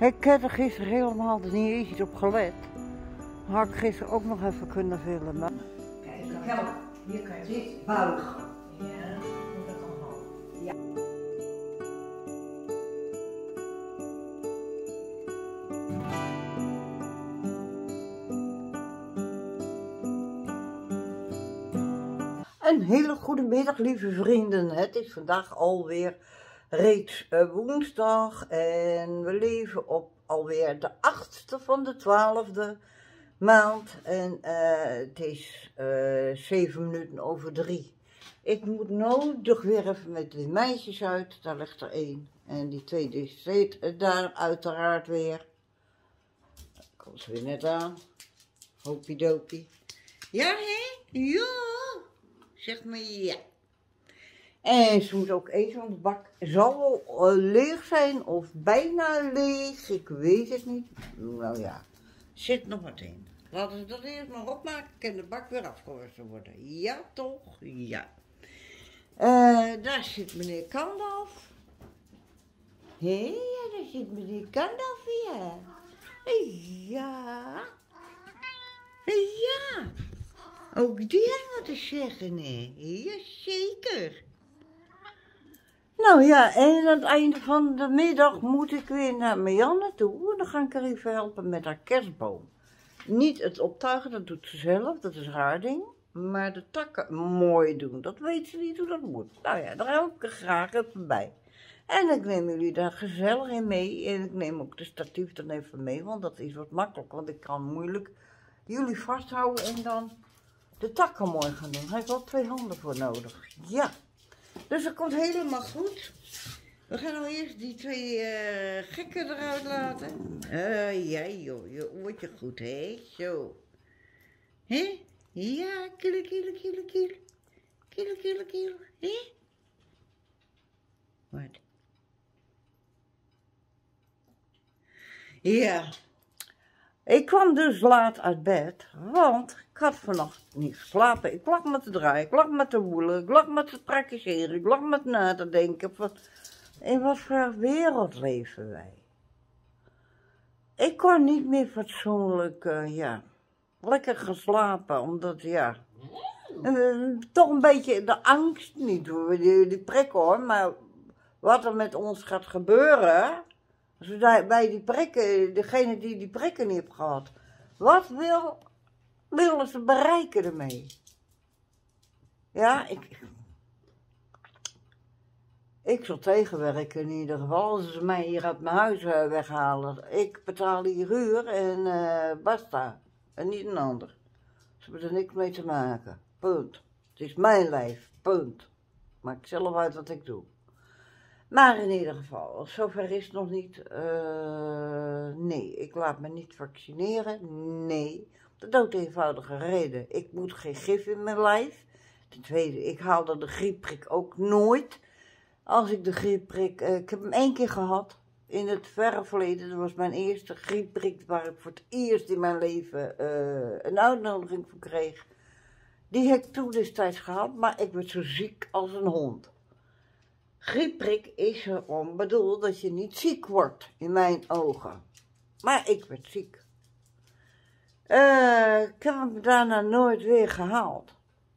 Ik heb er gisteren helemaal niet eens op gelet. Had ik gisteren ook nog even kunnen filmen. Kijk, hier kan je dit buigen. Ja, moet dat allemaal. Ja. Een hele goede middag, lieve vrienden. Het is vandaag alweer reeds woensdag en we leven op alweer de 8e van de 12e maand. En het is 7 minuten over 3. Ik moet nodig weer even met de meisjes uit. Daar ligt er 1. En die tweede zit daar uiteraard weer. Komt ze weer net aan. Hopiedopie. Ja, hè? Ja. Zeg maar ja. En ze moet ook eten, want de bak zal wel leeg zijn of bijna leeg. Ik weet het niet. Nou ja, zit nog wat in. Laten we dat eerst maar opmaken. Kan de bak weer afgewassen worden. Ja toch? Ja. Daar zit meneer Kandalf. Hé, ja, daar zit meneer Kandalf weer. Ja. Ja. Ook die heeft wat te zeggen, hè? Jazeker. Nou ja, en aan het einde van de middag moet ik weer naar Marianne toe. Dan ga ik er even helpen met haar kerstboom. Niet het optuigen, dat doet ze zelf, dat is haar ding. Maar de takken mooi doen, dat weet ze niet hoe dat moet. Nou ja, daar help ik er graag even bij. En ik neem jullie daar gezellig in mee. En ik neem ook de statief dan even mee, want dat is wat makkelijk. Want ik kan moeilijk jullie vasthouden en dan de takken mooi gaan doen. Daar heb ik wel 2 handen voor nodig. Ja. Dus dat komt helemaal goed. We gaan nou eerst die 2 gekken eruit laten. Ja joh, je hoort je goed, hè? Zo. Hè? Ja, kiele, kiele, kiele, kiele. Kiele, kiele, kiele. Hè? Wat? Ja. Ik kwam dus laat uit bed, want ik had vannacht niet geslapen. Ik lag met te draaien, ik lag met te woelen, ik lag met te praktiseren, ik lag met na te denken van, in wat voor wereld leven wij? Ik kon niet meer fatsoenlijk, lekker gaan slapen, omdat, toch een beetje de angst, niet die prik hoor, maar wat er met ons gaat gebeuren. Als we bij die prikken, degene die die prikken niet heeft gehad, wat willen ze bereiken ermee? Ja, ik zal tegenwerken in ieder geval, als ze mij hier uit mijn huis weghalen. Ik betaal hier huur en basta, en niet een ander. Ze hebben er niks mee te maken, punt. Het is mijn lijf, punt. Maak zelf uit wat ik doe. Maar in ieder geval, zover is het nog niet. Nee, ik laat me niet vaccineren. Nee, de dood eenvoudige reden. Ik moet geen gif in mijn lijf. Ten tweede, ik haalde de griepprik ook nooit. Als ik de griepprik, ik heb hem 1 keer gehad. In het verre verleden, dat was mijn eerste griepprik waar ik voor het eerst in mijn leven een uitnodiging voor kreeg. Die heb ik toen destijds gehad, maar ik werd zo ziek als een hond. Griepprik is erom bedoeld dat je niet ziek wordt, in mijn ogen. Maar ik werd ziek. Ik heb hem daarna nooit weer gehaald.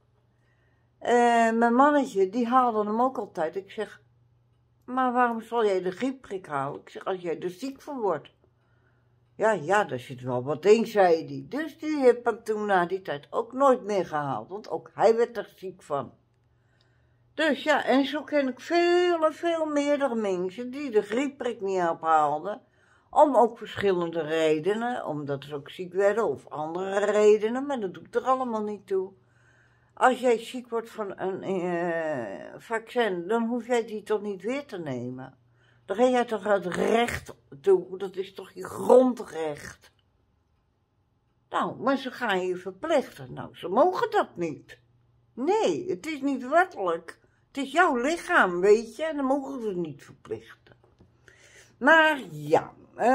Mijn mannetje, die haalde hem ook altijd. Ik zeg, maar waarom zal jij de griepprik houden? Ik zeg, als jij er ziek van wordt. Ja, daar zit wel wat in, zei hij. Dus die heb hem toen na die tijd ook nooit meer gehaald. Want ook hij werd er ziek van. Dus ja, en zo ken ik veel meerdere mensen die de griepprik niet ophaalden. Om ook verschillende redenen, omdat ze ook ziek werden of andere redenen, maar dat doet er allemaal niet toe. Als jij ziek wordt van een vaccin, dan hoef jij die toch niet weer te nemen. Dan ga jij toch het recht toe, dat is toch je grondrecht. Nou, maar ze gaan je verplichten. Nou, ze mogen dat niet. Nee, het is niet wettelijk. Het is jouw lichaam, weet je, en dan mogen ze niet verplichten. Maar ja,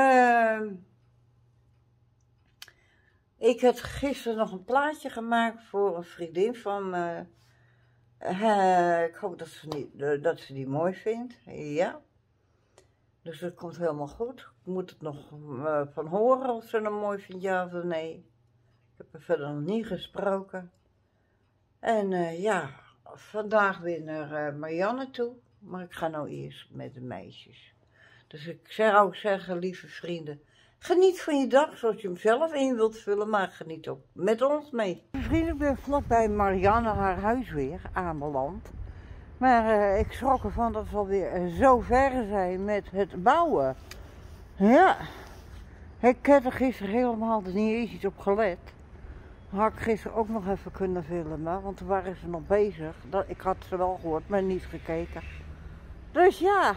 ik heb gisteren nog een plaatje gemaakt voor een vriendin van me. Ik hoop dat ze die mooi vindt, ja. Dus dat komt helemaal goed. Ik moet het nog van horen of ze het mooi vindt, ja of nee. Ik heb er verder nog niet gesproken. En ja, vandaag weer naar Marianne toe. Maar ik ga nou eerst met de meisjes. Dus ik zou zeggen, lieve vrienden, geniet van je dag zoals je hem zelf in wilt vullen, maar geniet ook met ons mee. Vrienden, ik ben vlakbij Marianne haar huis weer aanbeland. Maar ik schrok ervan dat we alweer zo ver zijn met het bouwen. Ja, ik heb er gisteren helemaal niet eens iets op gelet. Had ik gisteren ook nog even kunnen filmen, want toen waren ze nog bezig. Ik had ze wel gehoord, maar niet gekeken. Dus ja,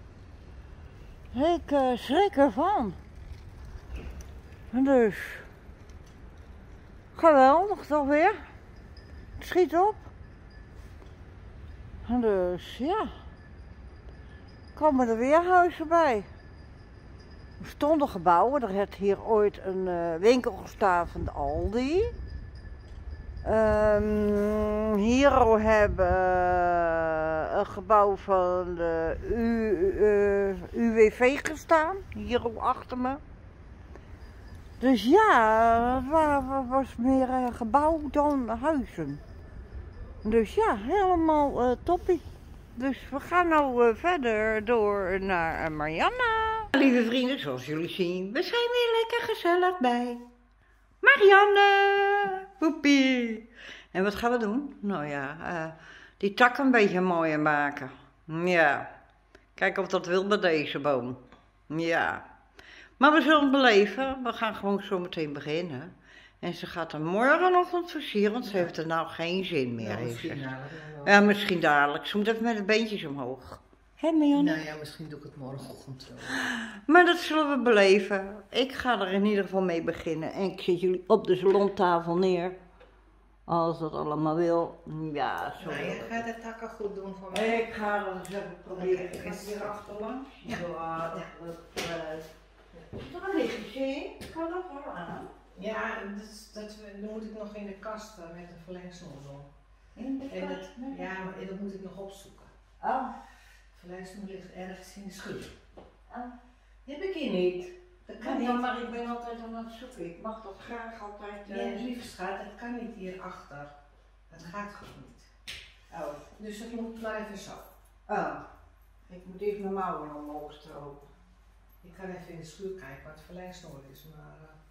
ik schrik ervan. Dus, geweldig toch weer. Het schiet op. Dus ja, komen er weer huizen bij. Er stonden gebouwen, er had hier ooit een winkel gestaan van de Aldi. Hier hebben een gebouw van de UWV gestaan, hier ook achter me. Dus ja, het was meer gebouw dan huizen. Dus ja, helemaal toppie. Dus we gaan nou verder door naar Marianne. Lieve vrienden, zoals jullie zien, we zijn weer lekker gezellig bij Marianne. Poepie. En wat gaan we doen? Nou ja, die tak een beetje mooier maken. Ja, kijken of dat wil bij deze boom. Ja. Maar we zullen het beleven. We gaan gewoon zo meteen beginnen. En ze gaat er morgenochtend versieren, want ze heeft er nou geen zin meer. Ja, misschien dadelijk. Ze moet even met de beentjes omhoog. Hé, Marianne? Nou ja, misschien doe ik het morgenochtend wel. Maar dat zullen we beleven. Ik ga er in ieder geval mee beginnen. En ik zet jullie op de salontafel neer. Als dat allemaal wil. Ja, zo. Nou, je gaat de takken goed doen voor mij. Ik ga dat eens even proberen. Ik ga hier achterlangs. Ja. Daar ligt je zin. Ik ga dat wel aan. Ja, dan moet ik nog in de kast met een verlengsnoer doen. In de En kast? ja, maar dat moet ik nog opzoeken. Oh. De verlengsnoer ligt ergens in de schuur. Oh. Die heb ik hier niet. Dat kan Ja, niet. maar ik ben altijd aan het zoeken. Ik mag dat graag altijd. Ja, lieve schat, dat kan niet hierachter. Dat gaat gewoon niet. Oh. Dus het moet blijven zo. Oh. Ik moet even mijn mouwen omhoog stropen. Ik kan even in de schuur kijken wat het verlengsnoer is, maar...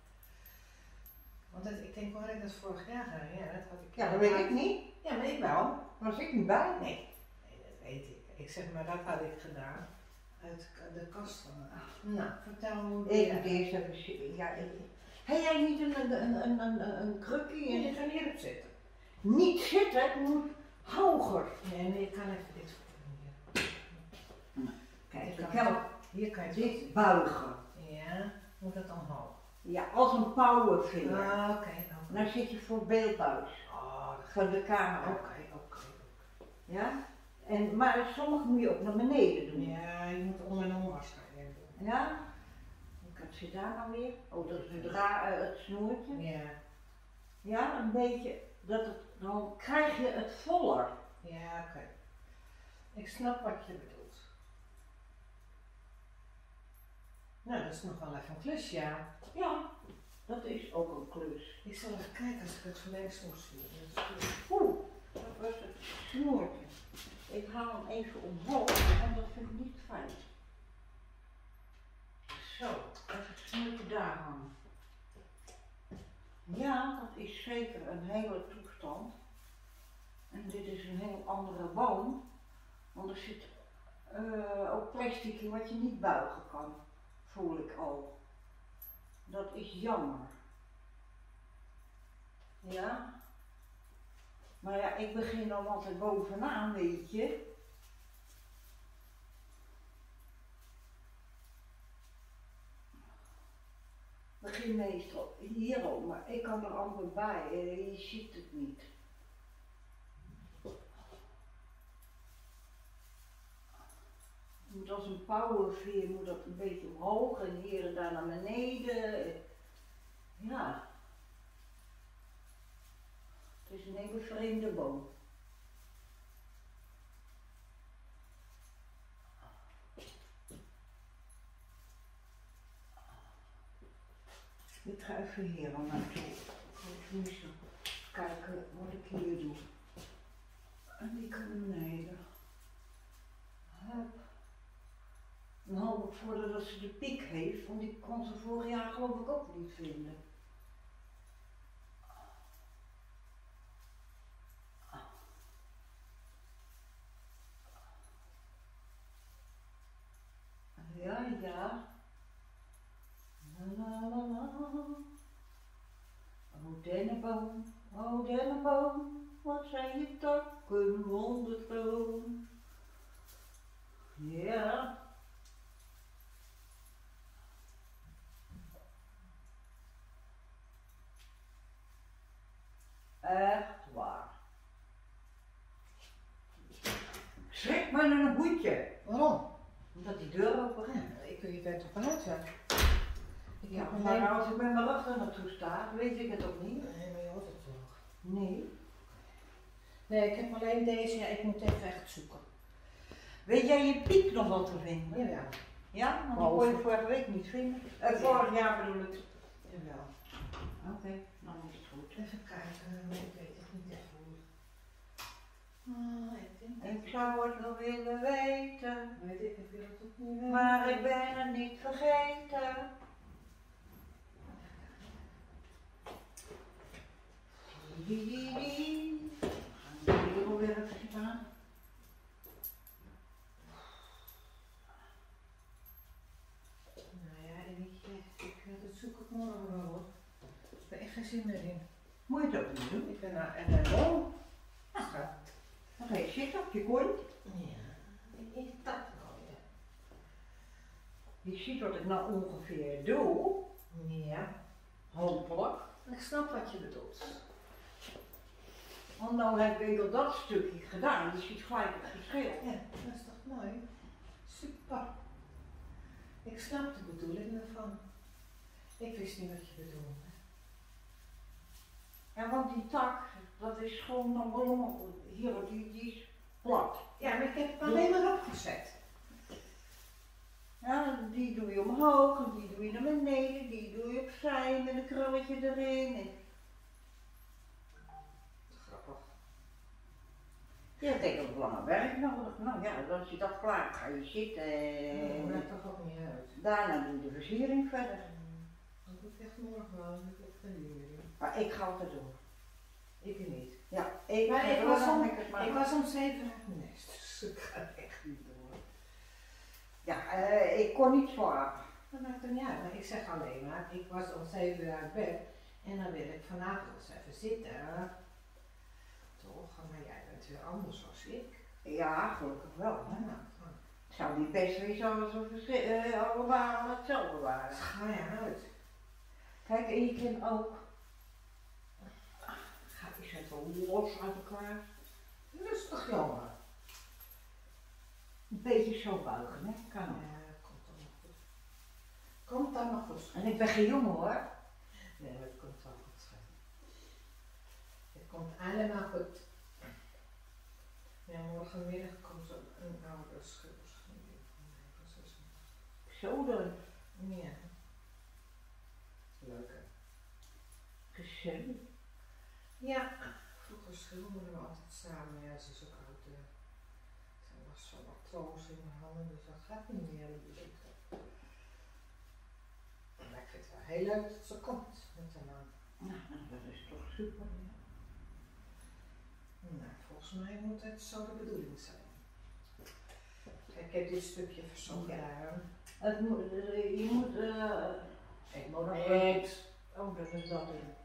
want ik denk, waar heb ik dat vorig jaar gedaan? Ja, dat had ik... Ja, dat weet ik niet. Ja, maar ik wel. Was ik niet bij? Nee, dat weet ik. Ik zeg maar, dat had ik gedaan. Uit de kast van me. Nou, vertel me hoe Ik moet eerst even zitten. Ja, heb jij niet een krukje? Je gaat hierop zitten. Niet zitten, ik moet hoger. Nee, maar je kan even dit doen. Kijk, ik help. Hier kan je Dit buigen. Ja, moet dat omhoog? Ja, als een powervinger. Ah, oké. Dan zit je voor beeldbuis. Oh, Van de camera. oké. Ja? Maar sommige moet je ook naar beneden doen. Ja, je moet om en om waarschijnlijk doen. Ja? Wat zit daar nou weer? Oh, dat is het snoertje. Ja. Ja, een beetje. Dan krijg je het voller. Ja, oké. Ik snap wat je bedoelt. Nou, dat is nog wel even een klus, ja. Ja, dat is ook een klus. Ik zal even kijken als ik het verlengsnoer zie. Oeh, dat was het snoertje. Ik haal hem even omhoog, want dat vind ik niet fijn. Zo, even het snoertje daar hangen. Ja, dat is zeker een hele toestand. En dit is een heel andere boom. Want er zit ook plastic in wat je niet buigen kan. Voel ik al. Dat is jammer. Ja. Maar ja, ik begin dan altijd bovenaan, weet je. Ik begin meestal hierom, maar ik kan er amper bij. Je ziet het niet. Je moet als een powerveer moet dat een beetje omhoog en hier en daar naar beneden. Ja. Het is een hele vreemde boom. Ik ga even hier al naartoe. Ik moet eens kijken wat ik hier doe. En die kan beneden. Hup. Dan hoop ik voor dat ze de piek heeft, want die kon ze vorig jaar geloof ik ook niet vinden. Ja, ja. La la la la. O dennenboom, wat zijn je takken wondergroen. Ja. Echt waar. Schrik maar naar een hoedje. Waarom? Omdat die deur open gaat. Ja, ik wil je bent toch buiten? Ja, maar als ik met mijn rug er naartoe sta, weet ik het ook niet. Nee, maar je hoort het toch? Nee. Nee, ik heb alleen deze. Ja, ik moet even echt zoeken. Weet jij je piek nog wel te vinden? Jawel. Ja? Want die kon je vorige week niet vinden. Vorig jaar bedoel ik. Jawel. Oké, dan is het goed. Even kijken, ik weet het niet echt hoe. Ik zou het wel willen weten, Weet ik wil het ook niet weten. maar ik ben het niet vergeten. Gaan we hier alweer even gedaan? Nou ja, dat zoek ik morgen wel hoor. Ik heb er echt geen zin meer in. Moet je het ook niet doen? Ik ben nou echt een bol. Dan ga je zitten op je kont. Ja, ik dat wel, ja. Je ziet wat ik nou ongeveer doe. Ja, Hopelijk. ik snap wat je bedoelt. Want nou heb ik al dat stukje gedaan. Je ziet gelijk het verschil. Ja, dat is toch mooi? Super. Ik snap de bedoeling ervan. Ik wist niet wat je bedoelde. Ja, want die tak, dat is gewoon nog helemaal, hier, die is plat. Ja, maar ik heb het alleen maar opgezet. Ja, die doe je omhoog en die doe je naar beneden, die doe je opzij met een krulletje erin. En... Grappig. Je hebt tegen het lange werk nodig. Nou ja, als je dat klaar hebt, ga je zitten Dat en maakt toch ook niet uit. daarna doe je de versiering verder. Dat doe ik echt morgen wel, dat heb ik geen dingen meer doen. Maar ik ga altijd door. Ik niet. Ja, ik Maar ga ik door, was dan om- heb ik het maar. Ik was om 7 uit mijn nest, dus ik ga echt niet door. Ja, ik kon niet slapen. Dat maakt er niet uit, maar ik zeg alleen maar, ik was om 7 uur uit bed en dan wil ik vanavond eens even zitten. Toch, maar jij bent weer anders als ik. Ja, gelukkig wel. Hè? Ja, Het zou niet best wezen als we allemaal hetzelfde waren. ga je uit. Kijk, en je kan ook. Ga je ze even los uit elkaar. Rustig jongen. Een beetje zo buigen, hè? Kan ook. Ja, komt dan nog goed. Komt dan nog goed. En ik ben geen jongen hoor. Nee, maar het komt wel goed, schat. Het komt allemaal goed. Ja, morgenmiddag komt er een oude schildersvriendin van mij van 86. Zo dan. Ja. Leuk hè? Gezellig. Ja. Vroeger schilderden we altijd samen. Ja, ze is ook oud. Ze was zo artrose in haar handen, dus dat gaat niet meer. Maar ik vind het wel heel leuk dat ze komt met haar man. Nou, dat is toch super. Nou, volgens mij moet het zo de bedoeling zijn. Kijk, ik heb dit stukje verzorgd. Ja. Het moet, je moet. Ik moet nog Eet. Oh, dat is dat in.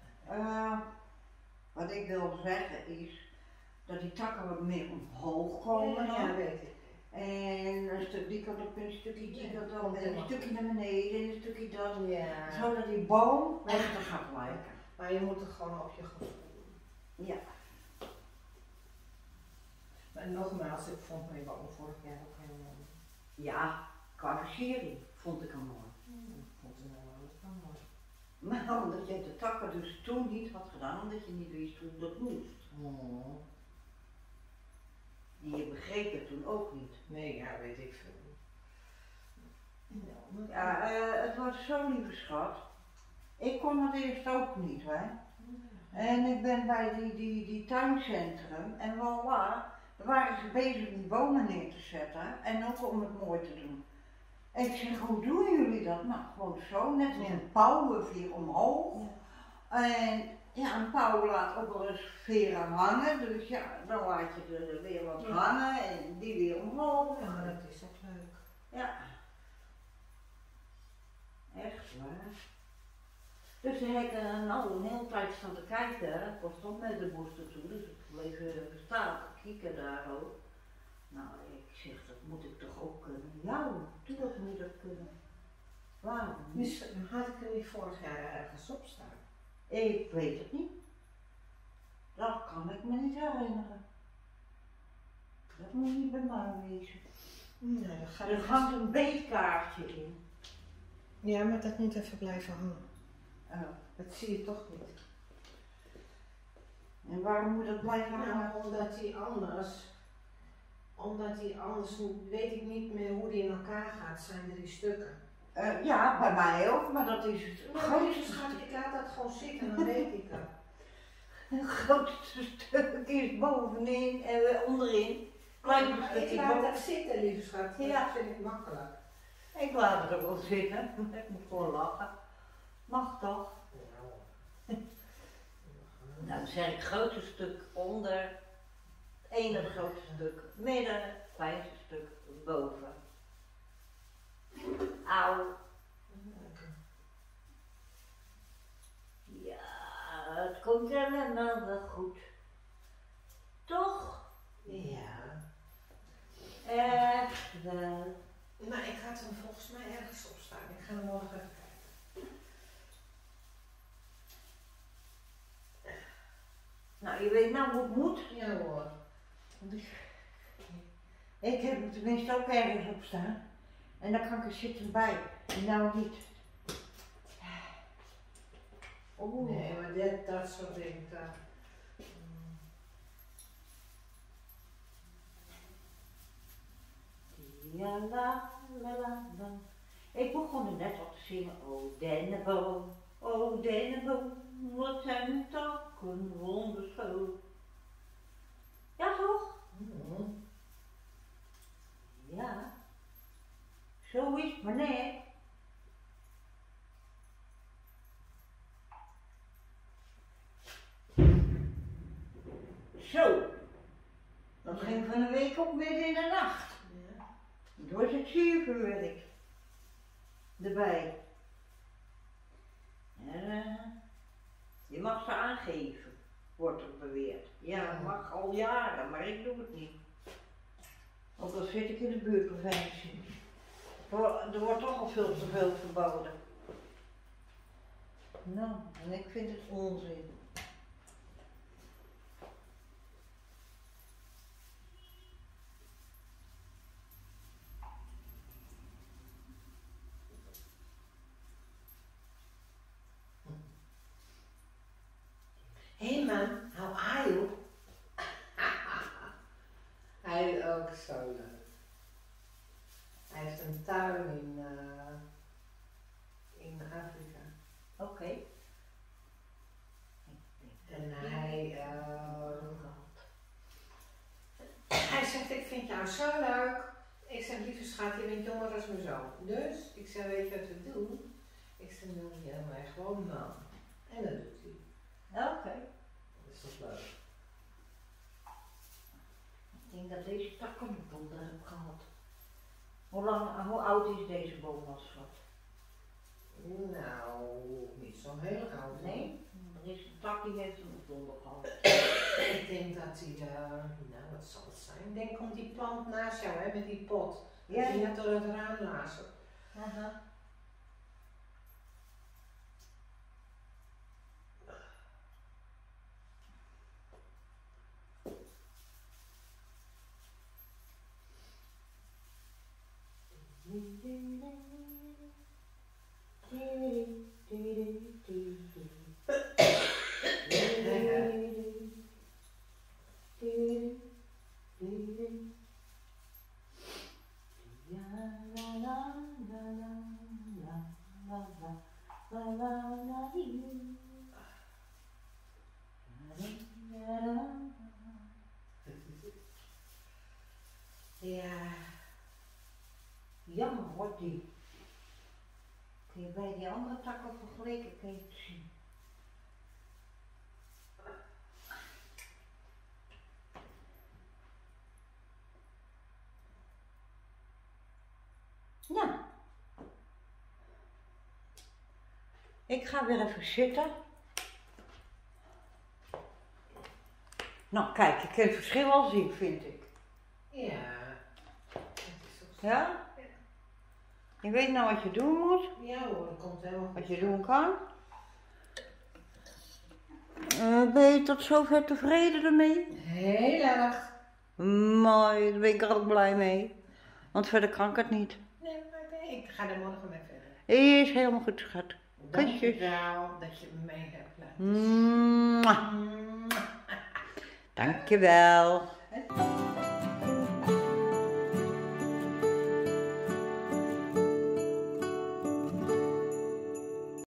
Wat ik wil zeggen is dat die takken wat meer omhoog komen. Ja, dan. weet ik. En een stuk die kant op, een stukje die kant op, komt en een helemaal stukje naar beneden en een stukje dat. Ja. Zodat die boom echter gaat lijken. Maar je moet het gewoon op je gevoel doen. Ja. Maar nogmaals, ik vond mijn boom vorig jaar ook heel mooi. Ja, qua versiering vond ik hem mooi. Ik vond het nou ook wel mooi. Maar omdat je de takken dus toen niet had gedaan, omdat je niet wist hoe dat moest. En je begreep het toen ook niet. Nee, ja, weet ik veel. Nou, Ja, het was zo'n lieve schat. Ik kon het eerst ook niet, hè. En ik ben bij die tuincentrum en voilà, daar waren ze bezig die bomen neer te zetten en ook om het mooi te doen. En ik zeg, hoe doen jullie dat? Nou, gewoon zo, net als een pauw weer omhoog. En ja, een pauw laat ook wel eens veren hangen, dus ja, dan laat je er weer wat hangen en die weer omhoog. Ja, maar dat is ook leuk. Ja. Echt waar. Dus daar heb ik nou een hele tijd staan te kijken. Ik was toch met de booster toe, dus ik bleef even staan te kijken daar ook. Nou, ik zeg, dat moet ik toch ook kunnen? Ja, natuurlijk moet ik dat kunnen. Waarom? Misschien had ik er niet vorig jaar ergens op staan. Ik weet het niet. Dat kan ik me niet herinneren. Dat moet niet bij mij wezen. Nee, dat gaat Er hangt een beetkaartje in. Ja, maar dat moet even blijven hangen. Oh. Dat zie je toch niet. En waarom moet dat blijven hangen? Nou, omdat hij anders, weet ik niet meer hoe die in elkaar gaat, zijn er die stukken. Ja, bij mij ook, maar dat is het grootste Schat, ik laat dat gewoon zitten, dan weet ik het. Het grootste stuk is bovenin en onderin. Klein Ik stukje laat boven. dat zitten, lieve schat. Ja. Dat vind ik makkelijk. Ik laat het ook wel zitten. Ik moet gewoon lachen. Mag toch? Nou, dan zeg ik het grootste stuk onder, het ene grootste stuk midden, het kleinste stuk boven. Auw. Ja, het komt helemaal wel goed. Toch? Ja. Echt wel. Nou, ik had hem volgens mij ergens op staan. Ik ga hem morgen even kijken. Nou, je weet nou hoe het moet. Ja hoor. Ik heb hem tenminste ook ergens op staan. En dan kan ik er zitten bij. En nou niet. Oeh. Nee, maar dat soort dingen. Ja, la, la, la, la. Ik begon er net al te zingen. O dennenboom, wat zijn uw takken wonderschoon. Ja toch? Ja. Zo is het maar net. Zo. Dat ging van de week op midden in de nacht. Ja. Het was het zuurwerk erbij. Je mag ze aangeven, wordt er beweerd. Ja, dat mag al jaren, maar ik doe het niet. Ook al zit ik in de buurtpreventie. Er wordt toch al veel te veel verboden. Nou, en ik vind het onzin. Hey man, how are you? Hij is ook zo leuk. Hij heeft een tuin in Afrika. Oké. En hij zegt, ik vind jou zo leuk. Ik zeg, lieve schat, je bent jonger dan mijn zoon. Dus, ik zeg, weet je wat we doen? Ik zeg, noem je mij gewoon man. En dat doet hij. Oké. Dat is toch leuk? Ik denk dat deze takken een donder heb gehad. Hoe oud is deze boom als schat? Nou, niet zo heel oud. Nee? Er is een tak die heeft een donder gehad. Ik denk dat hij, nou wat zal het zijn? Ik denk om die plant naast jou, hè, met die pot. Ja, Die ja. net door het raam lazen. Aha. Ja. Jammer wordt die. Kun je bij die andere takken vergeleken, kun je het zien. Nou. Ik ga weer even zitten. Nou kijk, je kunt het verschil wel zien, vind ik. Ja. Dat is ook zo. Ja? Je weet nou wat je doen moet, Ja hoor, dat komt helemaal goed. wat je doen kan. Ben je tot zover tevreden ermee? Heel erg. Mooi, daar ben ik er ook blij mee. Want verder kan ik het niet. Nee, maar nee, ik ga er morgen mee verder. Is helemaal goed, schat. Kusjes. Dankjewel dat je me mee hebt laten zien. Mwah. Dankjewel.